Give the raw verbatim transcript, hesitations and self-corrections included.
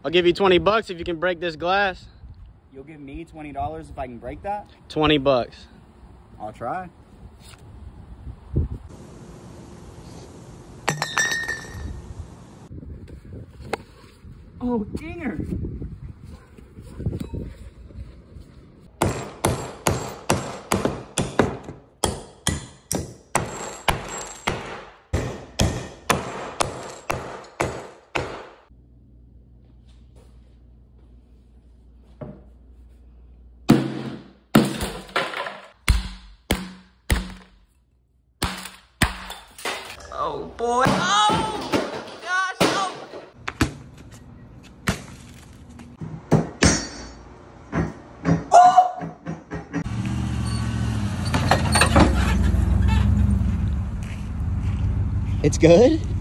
I'll give you twenty bucks if you can break this glass. You'll give me twenty dollars if I can break that? twenty bucks. I'll try. Oh, dinger! Oh boy. Oh gosh. Oh. Oh! It's good?